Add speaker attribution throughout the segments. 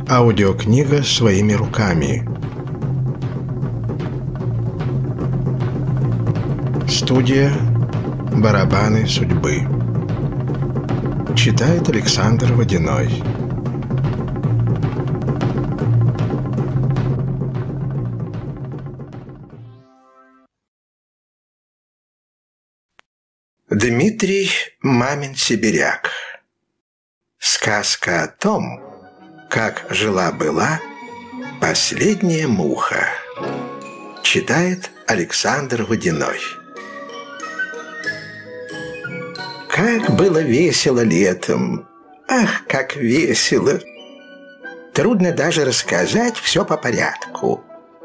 Speaker 1: Аудиокнига «Своими руками». Студия «Барабаны судьбы». Читает Александр Водяной. Дмитрий Мамин сибиряк. Сказка о том, как жила-была последняя муха. Читает Александр Водяной. Как было весело летом! Ах, как весело! Трудно даже рассказать все по порядку.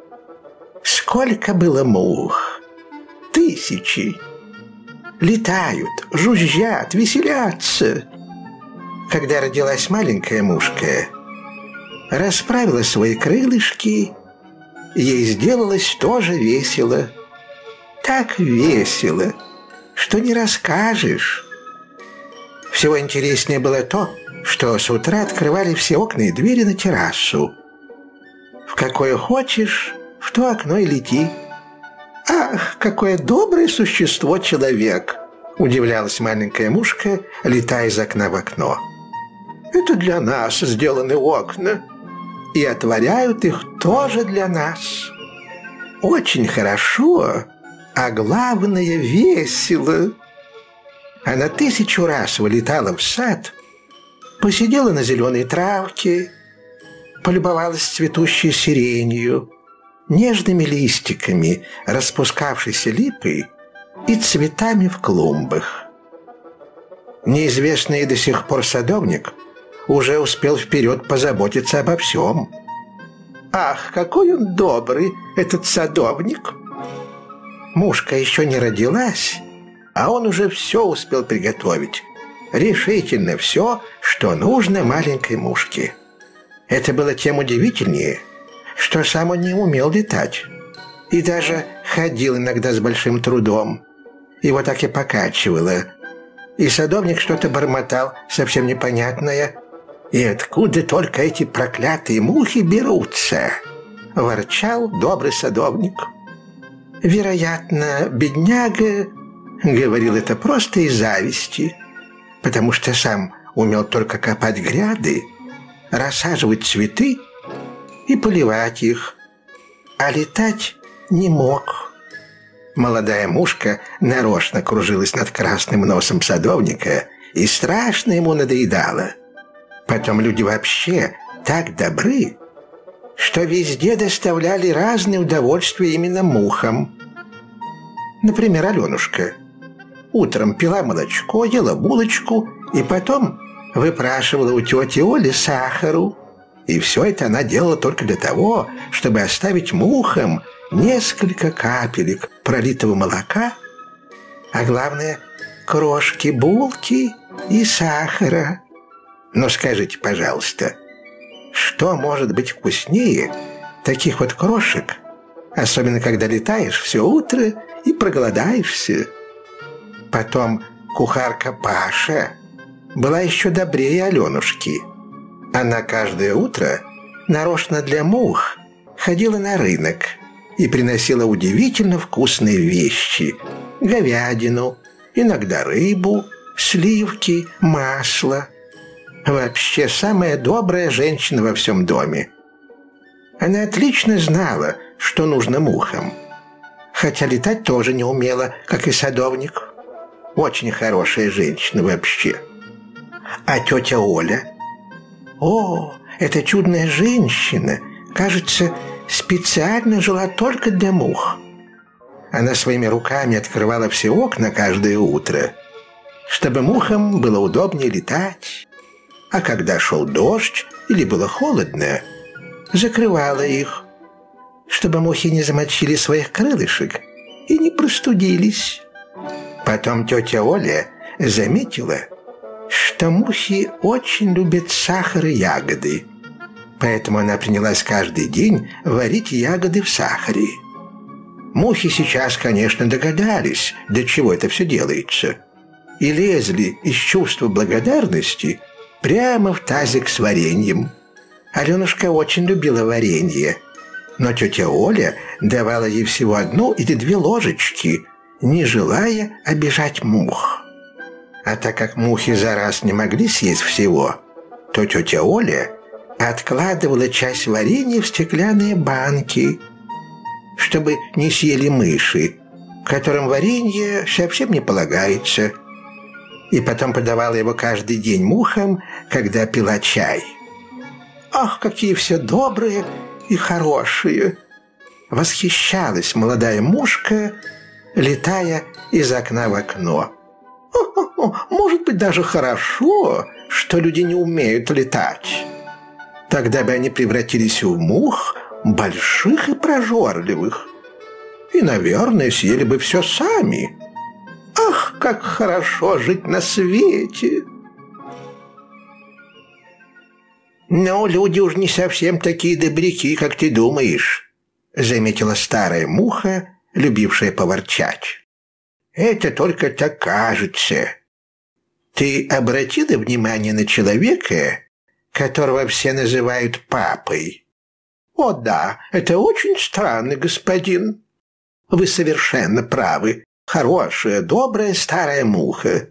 Speaker 1: Сколько было мух! Тысячи! Летают, жужжат, веселятся. Когда родилась маленькая мушка, расправила свои крылышки, ей сделалось тоже весело. Так весело, что не расскажешь. Всего интереснее было то, что с утра открывали все окна и двери на террасу. В какое хочешь, в то окно и лети. «Ах, какое доброе существо человек!» — удивлялась маленькая мушка, летая из окна в окно. «Это для нас сделаны окна, и отворяют их тоже для нас. Очень хорошо, а главное — весело». Она 1000 раз вылетала в сад, посидела на зеленой травке, полюбовалась цветущей сиренью, нежными листиками распускавшейся липы и цветами в клумбах. Неизвестный до сих пор садовник уже успел вперед позаботиться обо всем. Ах, какой он добрый, этот садовник! Мушка еще не родилась, а он уже все успел приготовить. Решительно все, что нужно маленькой мушке. Это было тем удивительнее, что сам он не умел летать и даже ходил иногда с большим трудом. Его так и покачивало, и садовник что-то бормотал совсем непонятное. «И откуда только эти проклятые мухи берутся?» — ворчал добрый садовник. Вероятно, бедняга говорил это просто из зависти, потому что сам умел только копать гряды, рассаживать цветы и поливать их, а летать не мог. Молодая мушка нарочно кружилась над красным носом садовника и страшно ему надоедала. Потом люди вообще так добры, что везде доставляли разные удовольствия именно мухам. Например, Аленушка утром пила молочко, ела булочку и потом выпрашивала у тети Оли сахару. И все это она делала только для того, чтобы оставить мухам несколько капелек пролитого молока, а главное — крошки булки и сахара. Но скажите, пожалуйста, что может быть вкуснее таких вот крошек, особенно когда летаешь все утро и проголодаешься? Потом кухарка Паша была еще добрее Аленушки. Она каждое утро нарочно для мух ходила на рынок и приносила удивительно вкусные вещи: говядину, иногда рыбу, сливки, масло. Вообще самая добрая женщина во всем доме. Она отлично знала, что нужно мухам, хотя летать тоже не умела, как и садовник. Очень хорошая женщина вообще. А тетя Оля? О, эта чудная женщина, кажется, специально жила только для мух. Она своими руками открывала все окна каждое утро, чтобы мухам было удобнее летать. А когда шел дождь или было холодно, закрывала их, чтобы мухи не замочили своих крылышек и не простудились. Потом тетя Оля заметила, что мухи очень любят сахар и ягоды, поэтому она принялась каждый день варить ягоды в сахаре. Мухи сейчас, конечно, догадались, для чего это все делается, и лезли из чувства благодарности прямо в тазик с вареньем. Аленушка очень любила варенье, но тетя Оля давала ей всего 1 или 2 ложечки, не желая обижать мух. А так как мухи за раз не могли съесть всего, то тетя Оля откладывала часть варенья в стеклянные банки, чтобы не съели мыши, которым варенье совсем не полагается, и потом подавала его каждый день мухам, когда пила чай. «Ах, какие все добрые и хорошие!» Восхищалась молодая мушка, летая из окна в окно. «Может быть, даже хорошо, что люди не умеют летать. Тогда бы они превратились в мух, больших и прожорливых, и, наверное, съели бы все сами. Ах, как хорошо жить на свете!» «Но люди уж не совсем такие добряки, как ты думаешь», — заметила старая муха, любившая поворчать. «Это только так кажется. Ты обратила внимание на человека, которого все называют папой?» «О да, это очень странный господин. Вы совершенно правы. Хорошая, добрая старая муха».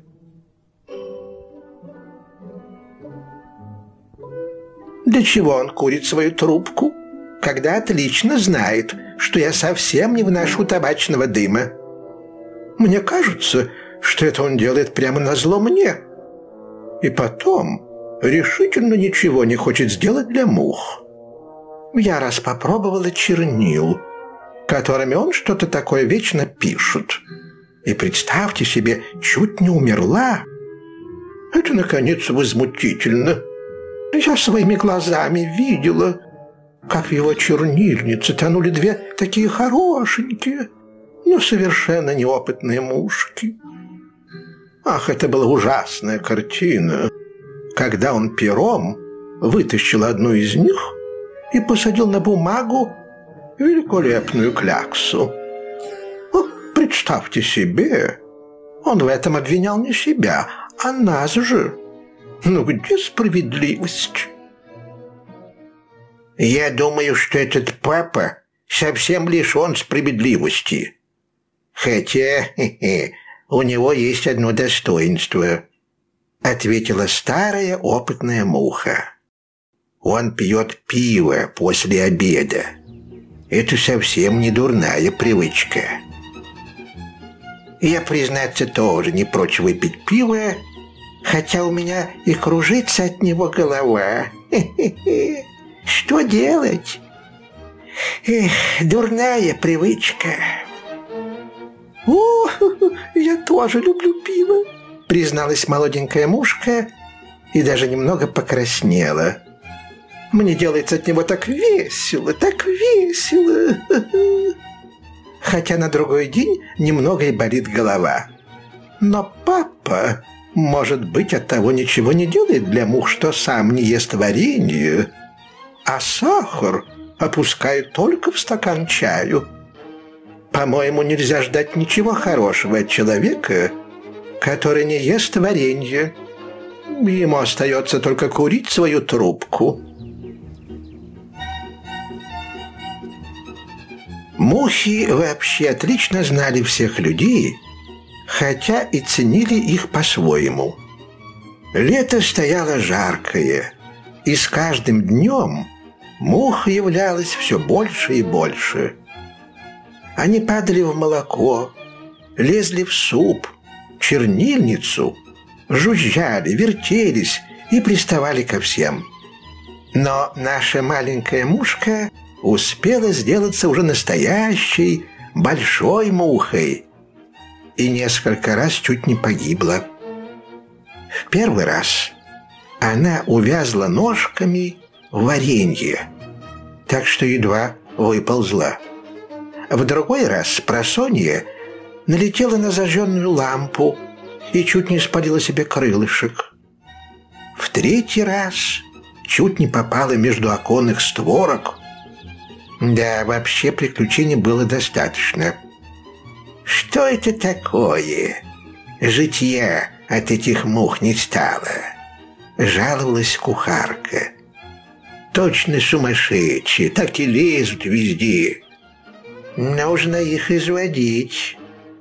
Speaker 1: «Для чего он курит свою трубку, когда отлично знает, что я совсем не выношу табачного дыма? Мне кажется, что это он делает прямо назло мне. И потом решительно ничего не хочет сделать для мух. Я раз попробовала чернил, которыми он что-то такое вечно пишет. И представьте себе, чуть не умерла. Это, наконец, возмутительно. Я своими глазами видела, как в его чернильнице тонули 2 такие хорошенькие, но совершенно неопытные мушки. Ах, это была ужасная картина, когда он пером вытащил одну из них и посадил на бумагу великолепную кляксу. Представьте себе, он в этом обвинял не себя, а нас же. Ну где справедливость? «Я думаю, что этот папа совсем лишен справедливости. Хотя у него есть одно достоинство», — ответила старая опытная муха. «Он пьет пиво после обеда. Это совсем не дурная привычка. Я, признаться, тоже не прочь выпить пиво, хотя у меня и кружится от него голова. Что делать? Эх, дурная привычка». «О, я тоже люблю пиво», — призналась молоденькая мушка и даже немного покраснела. «Мне делается от него так весело, так весело». Хотя на другой день немного и болит голова. Но папа, может быть, от того ничего не делает для мух, что сам не ест варенье, а сахар опускает только в стакан чаю. По-моему, нельзя ждать ничего хорошего от человека, который не ест варенье. Ему остается только курить свою трубку». Мухи вообще отлично знали всех людей, хотя и ценили их по-своему. Лето стояло жаркое, и с каждым днем мух являлось все больше и больше. Они падали в молоко, лезли в суп, чернильницу, жужжали, вертелись и приставали ко всем. Но наша маленькая мушка успела сделаться уже настоящей большой мухой и несколько раз чуть не погибла. В первый раз она увязла ножками в варенье, так что едва выползла. В другой раз спросонья налетела на зажженную лампу и чуть не спалила себе крылышек. В третий раз чуть не попала между оконных створок. Да, вообще приключений было достаточно. «Что это такое? Житья от этих мух не стало», — жаловалась кухарка. Точно сумасшедшие, так и лезут везде. Нужно их изводить.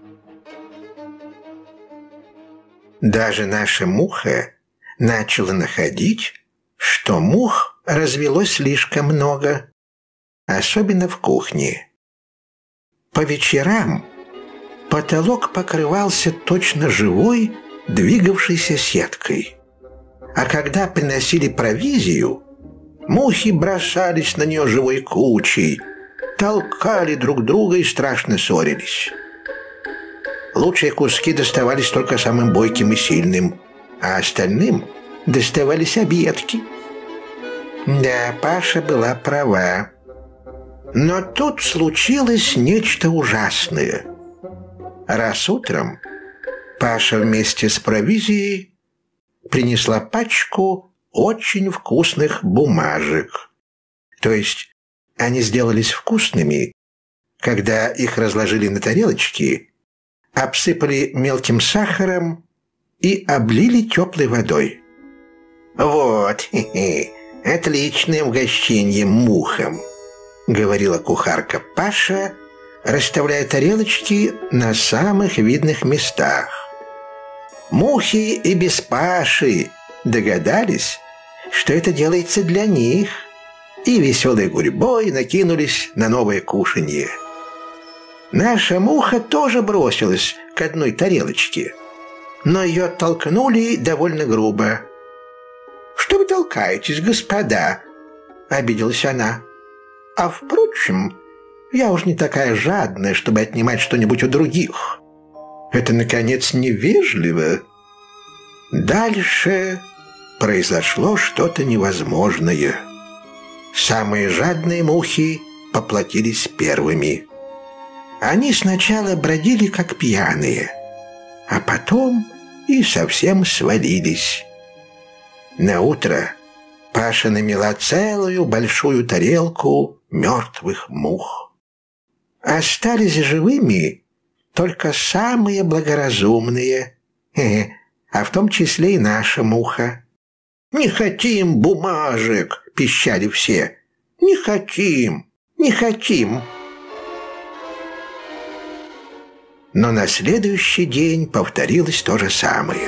Speaker 1: Даже наша муха начала находить, что мух развелось слишком много, особенно в кухне. По вечерам потолок покрывался точно живой, двигавшейся сеткой. А когда приносили провизию, мухи бросались на нее живой кучей, толкали друг друга и страшно ссорились. Лучшие куски доставались только самым бойким и сильным, а остальным доставались объедки. Да, Паша была права. Но тут случилось нечто ужасное. Раз утром Паша вместе с провизией принесла пачку очень вкусных бумажек. То есть они сделались вкусными, когда их разложили на тарелочки, обсыпали мелким сахаром и облили теплой водой. «Вот, отличное угощение мухам», — говорила кухарка Паша, расставляя тарелочки на самых видных местах. Мухи и без Паши догадались, что это делается для них, и веселой гурьбой накинулись на новое кушанье. Наша муха тоже бросилась к одной тарелочке, но ее оттолкнули довольно грубо. «Что вы толкаетесь, господа?» — обиделась она. «А впрочем, я уж не такая жадная, чтобы отнимать что-нибудь у других. Это, наконец, невежливо». Дальше произошло что-то невозможное. Самые жадные мухи поплатились первыми. Они сначала бродили как пьяные, а потом и совсем свалились. Наутро Паша намела целую большую тарелку мертвых мух. Остались живыми только самые благоразумные, а в том числе и наша муха. «Не хотим бумажек!» — пищали все. «Не хотим! Не хотим!» Но на следующий день повторилось то же самое.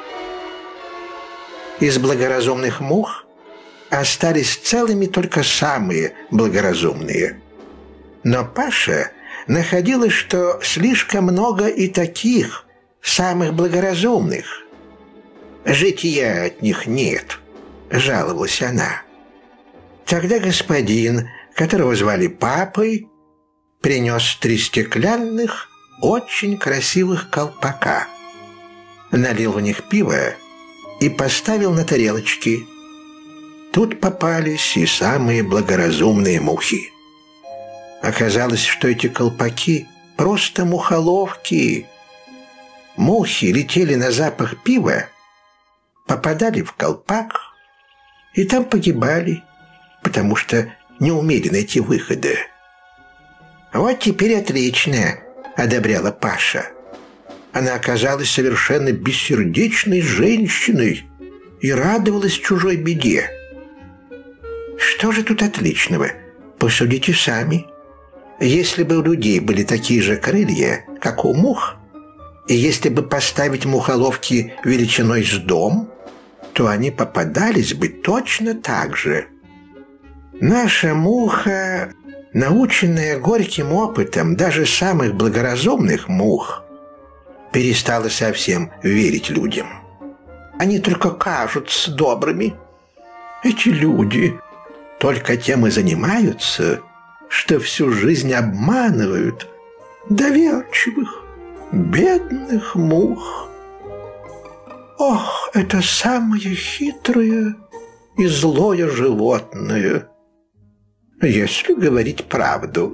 Speaker 1: Из благоразумных мух остались целыми только самые благоразумные. Но Паша находила, что слишком много и таких самых благоразумных. «Житья от них нет», — жаловалась она. Тогда господин, которого звали Папой, принес 3 стеклянных, очень красивых колпака, налил в них пиво и поставил на тарелочки. Тут попались и самые благоразумные мухи. Оказалось, что эти колпаки просто мухоловки. Мухи летели на запах пива, попадали в колпак и там погибали, потому что не умели найти выхода. «Вот теперь отлично», — одобряла Паша. Она оказалась совершенно бессердечной женщиной и радовалась чужой беде. Что же тут отличного? Посудите сами. Если бы у людей были такие же крылья, как у мух, и если бы поставить мухоловки величиной с дом, то они попадались бы точно так же. Наша муха, наученная горьким опытом даже самых благоразумных мух, перестала совсем верить людям. Они только кажутся добрыми. Эти люди только тем и занимаются, что всю жизнь обманывают доверчивых, бедных мух. Ох, это самое хитрое и злое животное, если говорить правду.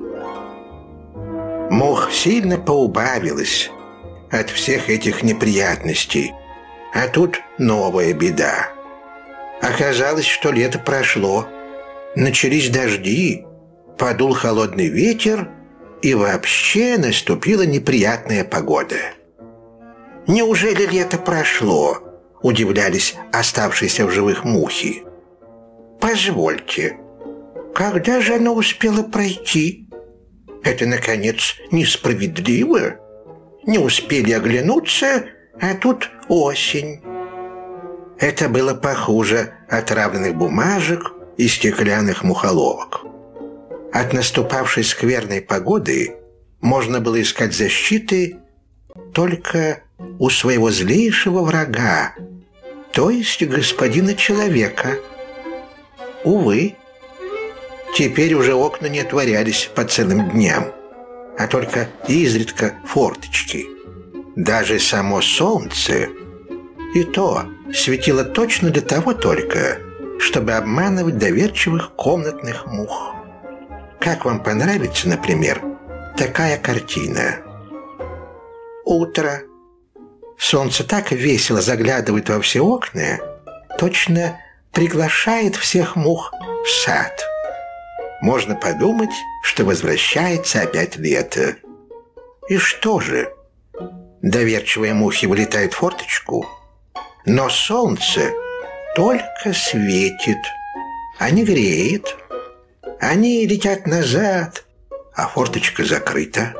Speaker 1: Мух сильно поубавилось от всех этих неприятностей, а тут новая беда. Оказалось, что лето прошло, начались дожди, подул холодный ветер, и вообще наступила неприятная погода. «Неужели лето прошло?» – удивлялись оставшиеся в живых мухи. Позвольте, когда же она успела пройти? Это, наконец, несправедливо. Не успели оглянуться, а тут осень. Это было похуже отравленных бумажек и стеклянных мухоловок. От наступавшей скверной погоды можно было искать защиты только у своего злейшего врага, то есть господина человека. Увы, теперь уже окна не отворялись по целым дням, а только изредка форточки. Даже само солнце и то светило точно для того только, чтобы обманывать доверчивых комнатных мух. Как вам понравится, например, такая картина? Утро. Солнце так весело заглядывает во все окна, точно приглашает всех мух в сад. Можно подумать, что возвращается опять лето. И что же? Доверчивые мухи вылетают в форточку, но солнце только светит, а не греет. Они летят назад, а форточка закрыта.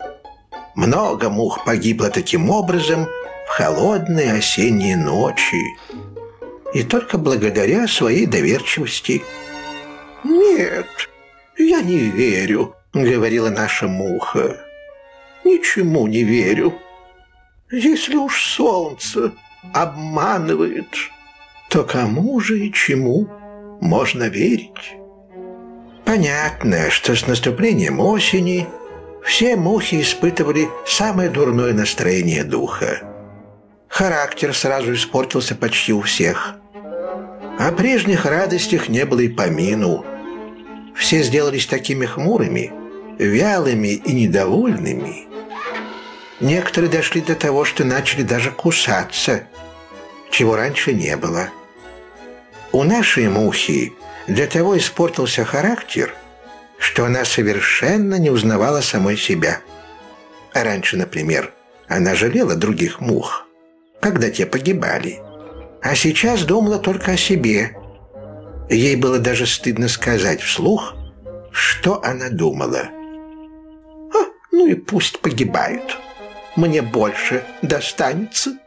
Speaker 1: Много мух погибло таким образом в холодные осенние ночи. И только благодаря своей доверчивости. «Нет, я не верю», — говорила наша муха. «Ничему не верю. Если уж солнце обманывает, то кому же и чему можно верить?» Понятно, что с наступлением осени все мухи испытывали самое дурное настроение духа. Характер сразу испортился почти у всех. О прежних радостях не было и помину. Все сделались такими хмурыми, вялыми и недовольными. Некоторые дошли до того, что начали даже кусаться, чего раньше не было. У нашей мухи для того испортился характер, что она совершенно не узнавала самой себя. А раньше, например, она жалела других мух, когда те погибали, а сейчас думала только о себе. Ей было даже стыдно сказать вслух, что она думала. Ну и пусть погибают, мне больше достанется».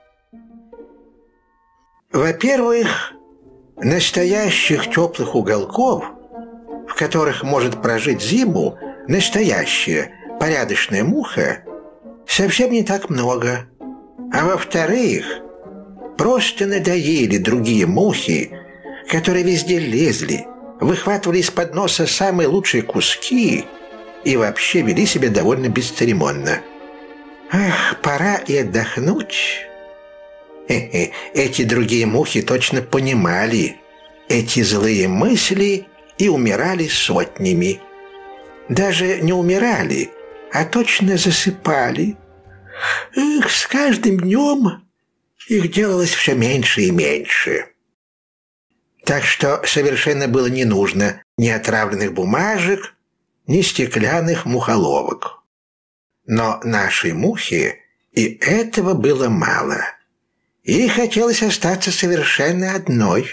Speaker 1: Во-первых, настоящих теплых уголков, в которых может прожить зиму настоящая порядочная муха, совсем не так много. А во-вторых, просто надоели другие мухи, которые везде лезли, выхватывали из-под носа самые лучшие куски и вообще вели себя довольно бесцеремонно. Ах, пора и отдохнуть. Эти другие мухи точно понимали эти злые мысли и умирали сотнями. Даже не умирали, а точно засыпали. Эх, с каждым днем их делалось все меньше и меньше. Так что совершенно было не нужно ни отравленных бумажек, ни стеклянных мухоловок. Но нашей мухе и этого было мало. Ей хотелось остаться совершенно одной.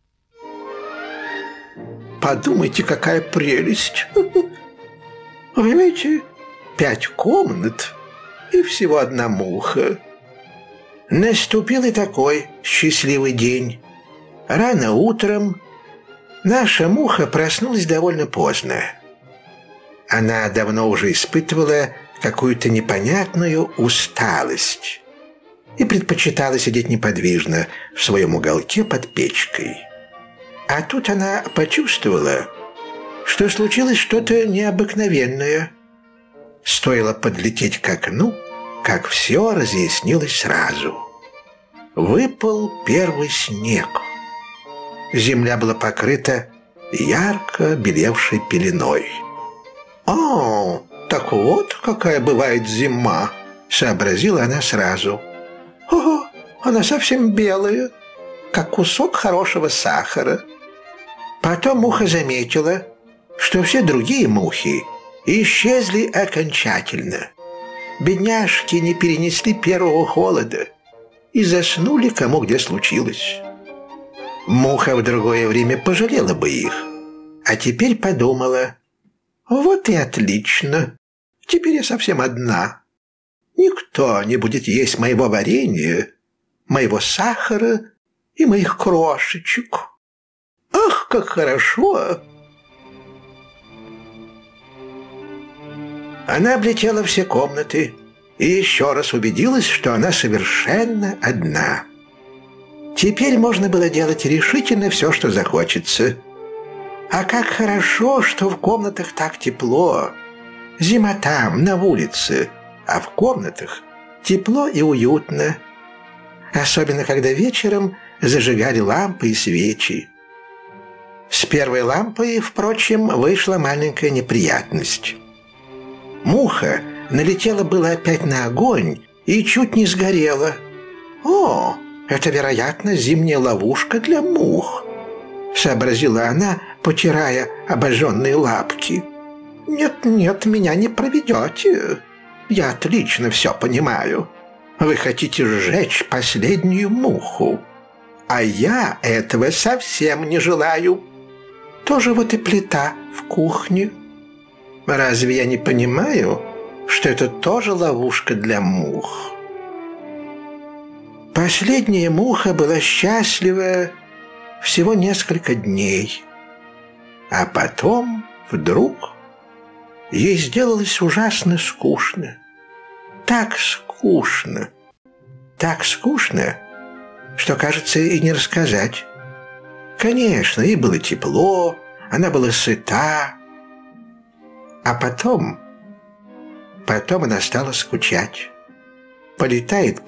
Speaker 1: Подумайте, какая прелесть! Вы видите, 5 комнат и всего одна муха. Наступил и такой счастливый день. Рано утром наша муха проснулась довольно поздно. Она давно уже испытывала какую-то непонятную усталость и предпочитала сидеть неподвижно в своем уголке под печкой. А тут она почувствовала, что случилось что-то необыкновенное. Стоило подлететь к окну, как все разъяснилось сразу. Выпал первый снег. Земля была покрыта ярко белевшей пеленой. «О, так вот какая бывает зима!» — сообразила она сразу. «Ого, она совсем белая, как кусок хорошего сахара». Потом муха заметила, что все другие мухи исчезли окончательно. Бедняжки не перенесли первого холода и заснули кому где случилось. Муха в другое время пожалела бы их, а теперь подумала: вот и отлично, теперь я совсем одна. Никто не будет есть моего варенья, моего сахара и моих крошечек. Ах, как хорошо! Она облетела все комнаты и еще раз убедилась, что она совершенно одна. Теперь можно было делать решительно все, что захочется. А как хорошо, что в комнатах так тепло. Зима там, на улице, а в комнатах тепло и уютно. Особенно, когда вечером зажигали лампы и свечи. С первой лампой, впрочем, вышла маленькая неприятность. Муха налетела было опять на огонь и чуть не сгорела. «О, это, вероятно, зимняя ловушка для мух», — сообразила она, потирая обожженные лапки. «Нет, меня не проведете. Я отлично все понимаю. Вы хотите сжечь последнюю муху, а я этого совсем не желаю. Тоже вот и плита в кухне. Разве я не понимаю, что это тоже ловушка для мух?» Последняя муха была счастлива всего несколько дней, а потом вдруг ей сделалось ужасно скучно. Так скучно, что, кажется, и не рассказать. Конечно, ей было тепло, она была сыта, а потом она стала скучать. Полетает,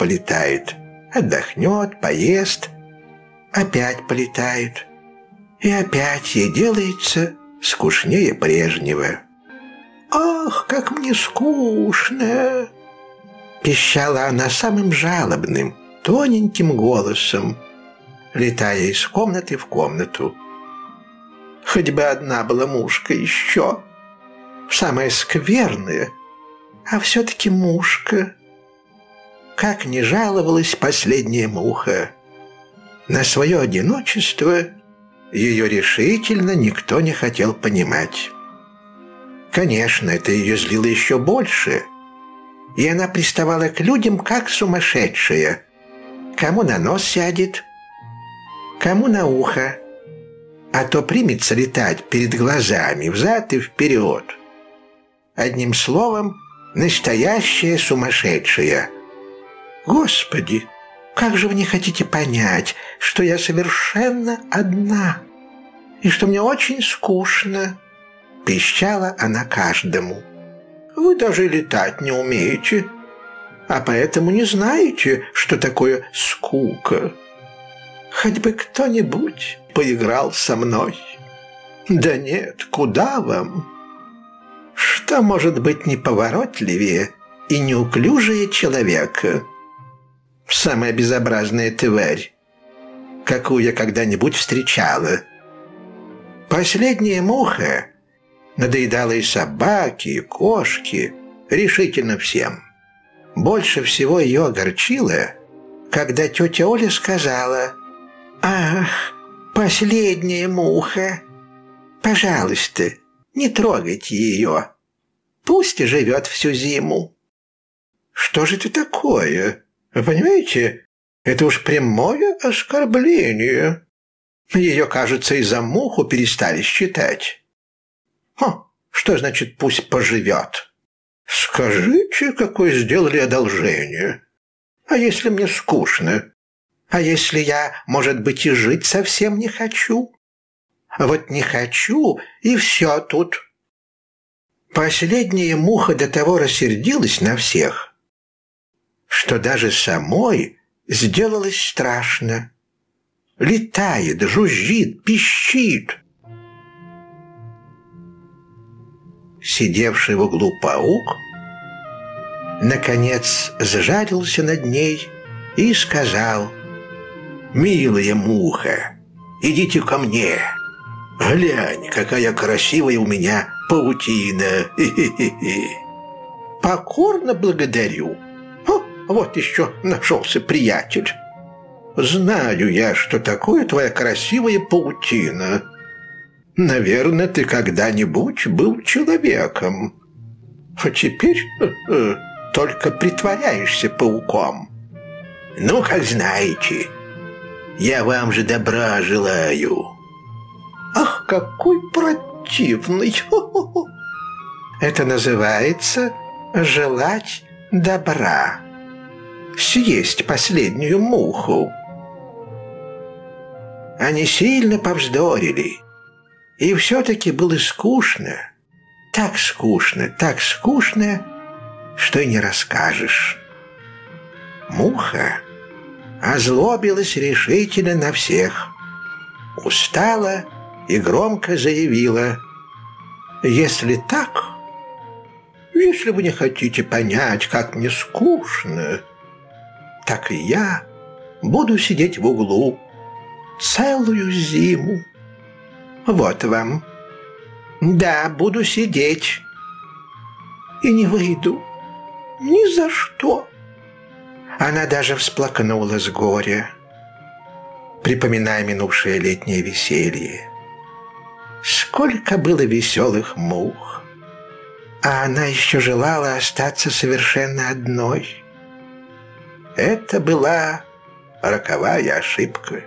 Speaker 1: отдохнет, поест, опять полетает, и опять ей делается скучнее прежнего. «Ах, как мне скучно!» — пищала она самым жалобным, тоненьким голосом, летая из комнаты в комнату. Хоть бы одна была мушка еще, самая скверная, а все-таки мушка. Как ни жаловалась последняя муха, на свое одиночество ее решительно никто не хотел понимать. Конечно, это ее злило еще больше, и она приставала к людям как сумасшедшая. Кому на нос сядет, кому на ухо, а то примется летать перед глазами взад и вперед. Одним словом, настоящая сумасшедшая. «Господи, как же вы не хотите понять, что я совершенно одна, и что мне очень скучно?» — пищала она каждому. «Вы даже летать не умеете, а поэтому не знаете, что такое скука. Хоть бы кто-нибудь поиграл со мной. Да нет, куда вам? Что может быть неповоротливее и неуклюжее человека? Самая безобразная тварь, какую я когда-нибудь встречала. Последняя муха надоедала и собаке, и кошке, решительно всем. Больше всего ее огорчило, когда тетя Оля сказала: «Ах, последняя муха, пожалуйста, не трогайте ее, пусть живет всю зиму». «Что же это такое? Вы понимаете, это уж прямое оскорбление. Ее, кажется, и за муху перестали считать». Что значит «пусть поживет»? Скажите, какое сделали одолжение. А если мне скучно? А если я, может быть, и жить совсем не хочу? Вот не хочу, и все тут. Последняя муха до того рассердилась на всех, что даже самой сделалось страшно. Летает, жужжит, пищит. Сидевший в углу паук наконец сжалился над ней и сказал: «Милая муха, идите ко мне. Глянь, какая красивая у меня паутина». «Покорно благодарю. Вот еще нашелся приятель. знаю я, что такое твоя красивая паутина. Наверное, ты когда-нибудь был человеком. А теперь только притворяешься пауком. Ну, как знаете, я вам же добра желаю. Ах, какой противный! Это называется желать добра. Съесть последнюю муху. Они сильно повздорили. И все-таки было скучно. Так скучно, что и не расскажешь. Муха озлобилась решительно на всех. Устала и громко заявила: «Если так, если вы не хотите понять, как мне скучно, так и я буду сидеть в углу целую зиму. Вот вам. Да, буду сидеть. И не выйду. Ни за что». Она даже всплакнула с горя, припоминая минувшее летнее веселье. Сколько было веселых мух, а она еще желала остаться совершенно одной. Это была роковая ошибка.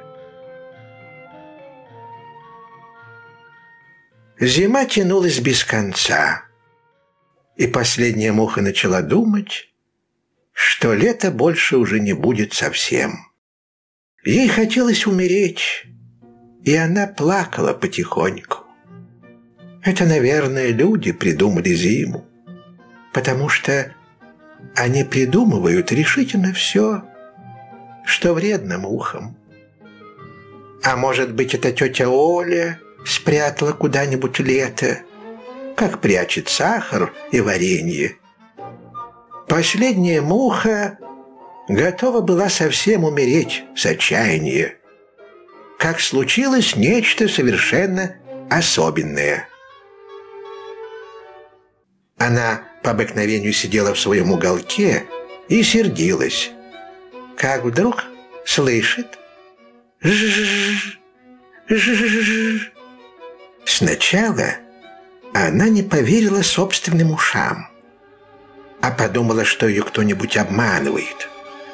Speaker 1: Зима тянулась без конца, и последняя муха начала думать, что лето больше уже не будет совсем. Ей хотелось умереть, и она плакала потихоньку. Это, наверное, люди придумали зиму, потому что они придумывают решительно все, что вредно мухам. А может быть, это тетя Оля спрятала куда-нибудь лето, как прячет сахар и варенье. Последняя муха готова была совсем умереть с отчаяния, как случилось нечто совершенно особенное. Она по обыкновению сидела в своем уголке и сердилась, как вдруг слышит «жжж, жжж». Сначала она не поверила собственным ушам, а подумала, что ее кто-нибудь обманывает.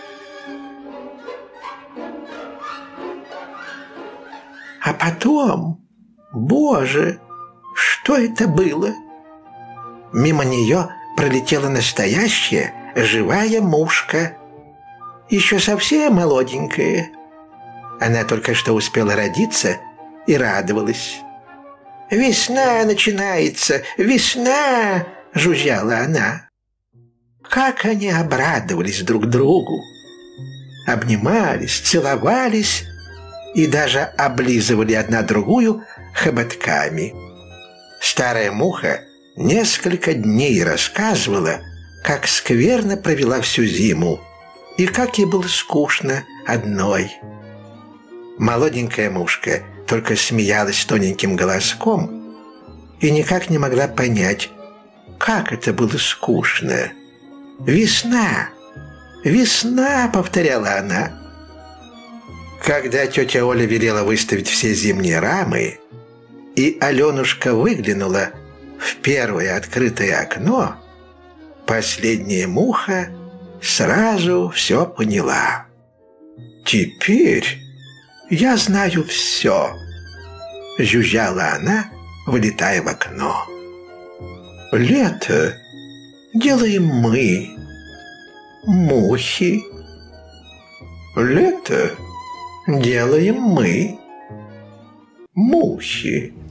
Speaker 1: А потом, боже, что это было? Мимо нее пролетела настоящая живая мушка, еще совсем молоденькая. Она только что успела родиться и радовалась. «Весна начинается! Весна!» — жужжала она. Как они обрадовались друг другу! Обнимались, целовались и даже облизывали одна другую хоботками. Старая муха несколько дней рассказывала, как скверно провела всю зиму и как ей было скучно одной. Молоденькая мушка только смеялась тоненьким голоском и никак не могла понять, как это было скучно. «Весна! Весна!» — повторяла она. Когда тетя Оля велела выставить все зимние рамы, и Аленушка выглянула в первое открытое окно, последняя муха сразу все поняла. «Теперь я знаю все», — жужжала она, вылетая в окно. «Лето делаем мы, мухи. Лето делаем мы, мухи».